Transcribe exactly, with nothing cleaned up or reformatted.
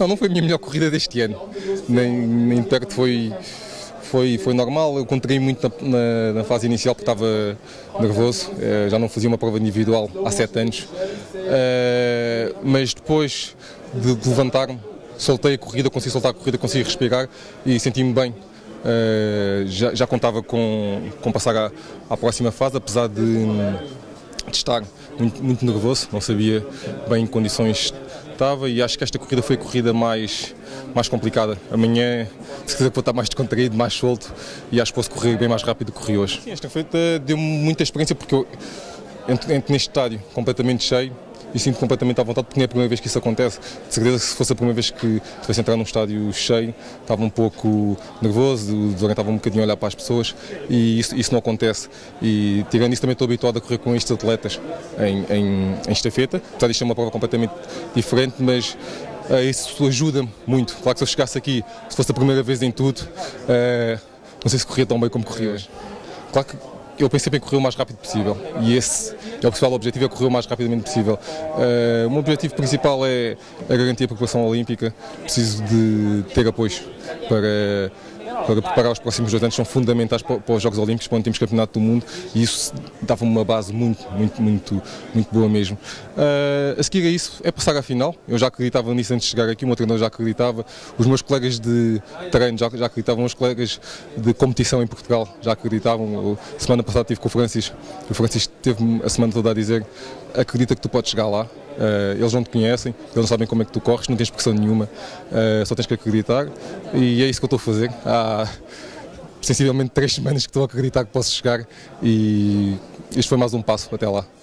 Não, não foi a minha melhor corrida deste ano, nem, nem perto foi, foi, foi normal. Eu contraí muito na, na, na fase inicial porque estava nervoso, uh, já não fazia uma prova individual há sete anos, uh, mas depois de, de levantar-me, soltei a corrida, consegui soltar a corrida, consegui respirar e senti-me bem. Uh, já, já contava com, com passar à, à próxima fase, apesar de, de estar muito, muito nervoso, não sabia bem em que condições estava e acho que esta corrida foi a corrida mais, mais complicada. Amanhã, se quiser, vou estar mais descontraído, mais solto e acho que posso correr bem mais rápido do que corri hoje. Sim, esta feita deu-me muita experiência porque eu entro, entro neste estádio completamente cheio e sinto completamente à vontade porque não é a primeira vez que isso acontece. De certeza que se fosse a primeira vez que tivesse entrar num estádio cheio, estava um pouco nervoso, desorientava um bocadinho a olhar para as pessoas e isso, isso não acontece. E tirando isso também estou habituado a correr com estes atletas em, em, em estafeta, apesar de isto ser uma prova completamente diferente, mas uh, isso ajuda-me muito. Claro que se eu chegasse aqui, se fosse a primeira vez em tudo, uh, não sei se corria tão bem como corri hoje. Claro que eu pensei em correr o mais rápido possível e esse é o principal objetivo, é correr o mais rapidamente possível. Uh, o meu objetivo principal é, é garantir a preparação olímpica. Preciso de ter apoio para, para preparar os próximos dois anos, são fundamentais para, para os Jogos Olímpicos, para onde temos Campeonato do Mundo e isso dava-me uma base muito, muito, muito, muito boa mesmo. Uh, a seguir a isso é passar à final, eu já acreditava nisso antes de chegar aqui, o meu treinador já acreditava, os meus colegas de treino já, já acreditavam, os colegas de competição em Portugal já acreditavam. A semana passada estive com o Francis, o Francis teve-me a semana toda a dizer: acredita que tu podes chegar lá. Uh, eles não te conhecem, eles não sabem como é que tu corres, não tens pressão nenhuma, uh, só tens que acreditar e é isso que eu estou a fazer. Há sensivelmente três semanas que estou a acreditar que posso chegar e este foi mais um passo até lá.